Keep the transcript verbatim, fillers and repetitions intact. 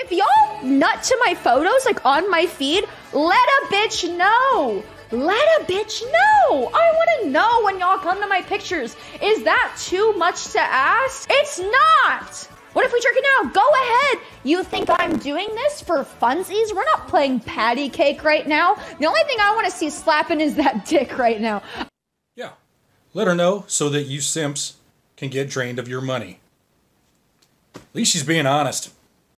If y'all nut to my photos, like on my feed, let a bitch know. Let a bitch know. I want to know when y'all come to my pictures. Is that too much to ask? It's not. What if we jerk it now? Go ahead. You think I'm doing this for funsies? We're not playing patty cake right now. The only thing I want to see slapping is that dick right now. Yeah. Let her know so that you simps can get drained of your money. At least she's being honest.